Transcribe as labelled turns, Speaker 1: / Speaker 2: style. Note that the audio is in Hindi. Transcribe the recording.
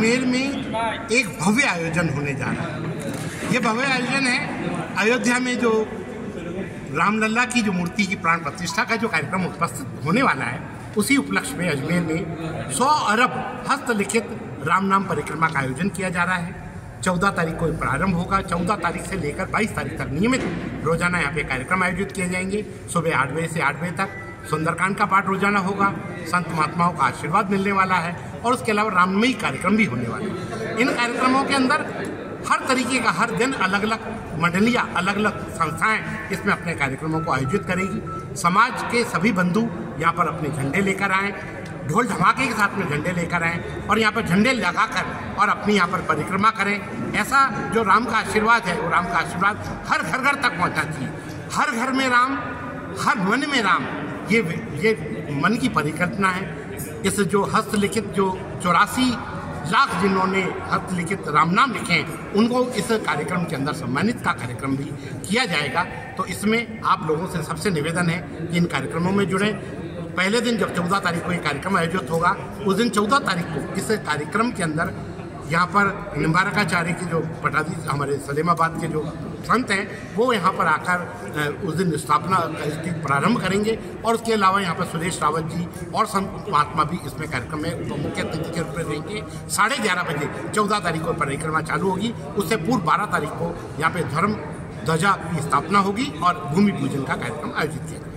Speaker 1: अजमेर में एक भव्य आयोजन होने जा रहा है। ये भव्य आयोजन है अयोध्या में जो रामलला की जो मूर्ति की प्राण प्रतिष्ठा का जो कार्यक्रम उपस्थित होने वाला है, उसी उपलक्ष्य में अजमेर में 100 अरब हस्तलिखित राम नाम परिक्रमा का आयोजन किया जा रहा है। 14 तारीख को प्रारंभ होगा। 14 तारीख से लेकर 22 तारीख तक नियमित रोजाना यहाँ पे कार्यक्रम आयोजित किए जाएंगे। सुबह 8 बजे से 8 बजे तक सुंदरकांड का पाठ रोजाना होगा। संत महात्माओं का आशीर्वाद मिलने वाला है और उसके अलावा राममयी कार्यक्रम भी होने वाले हैं। इन कार्यक्रमों के अंदर हर तरीके का हर दिन अलग अलग मंडलियाँ, अलग अलग संस्थाएं इसमें अपने कार्यक्रमों को आयोजित करेगी। समाज के सभी बंधु यहाँ पर अपने झंडे लेकर आएँ, ढोल धमाके के साथ में झंडे लेकर आएँ और यहाँ पर झंडे लगाकर और अपनी यहाँ पर परिक्रमा करें। ऐसा जो राम का आशीर्वाद है, वो राम का आशीर्वाद हर घर घर तक पहुँचना चाहिए। हर घर में राम, हर मन में राम, ये मन की परिकल्पना है। इस जो हस्तलिखित जो 84 लाख जिन्होंने हस्तलिखित राम नाम लिखे हैं, उनको इस कार्यक्रम के अंदर सम्मानित का कार्यक्रम भी किया जाएगा। तो इसमें आप लोगों से सबसे निवेदन है कि इन कार्यक्रमों में जुड़े। पहले दिन जब 14 तारीख को ये कार्यक्रम आयोजित होगा, उस दिन 14 तारीख को इस कार्यक्रम के अंदर यहाँ पर निम्बारकाचार्य के जो पटाधी हमारे सलेमाबाद के जो संत हैं, वो यहाँ पर आकर उस दिन स्थापना इसकी प्रारंभ करेंगे। और उसके अलावा यहाँ पर सुरेश रावत जी और संत महात्मा भी इसमें कार्यक्रम में मुख्य अतिथि के रूप में रहेंगे। 11:30 बजे 14 तारीख को परिक्रमा चालू होगी। उससे पूर्व 12 तारीख को यहाँ पे धर्म ध्वजा की स्थापना होगी और भूमि पूजन का कार्यक्रम आयोजित किया जाएगा।